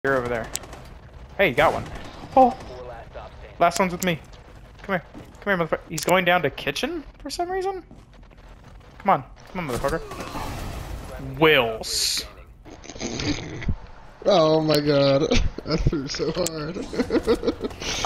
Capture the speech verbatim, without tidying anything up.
You're over there. Hey, you got one. Oh! Last one's with me. Come here. Come here, motherfucker. He's going down to kitchen for some reason? Come on. Come on, motherfucker. Wills. Oh my god. I threw so hard.